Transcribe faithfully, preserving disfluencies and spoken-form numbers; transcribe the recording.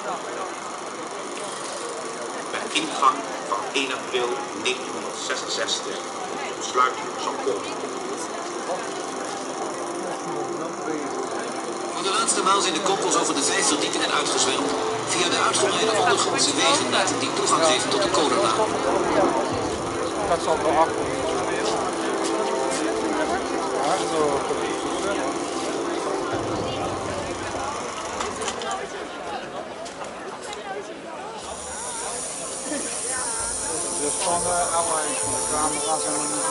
Bij ingang van één april negentienhonderdzesenzestig sluiting zal komen. Voor de laatste maal zijn de kogels over de vijf verdiepingen uitgezwemd via de uitgebreide ondergrondse wegen laten die toegang geven tot de kolenlaan. Dat zal wel af. Dus van de aanleiding van de camera's en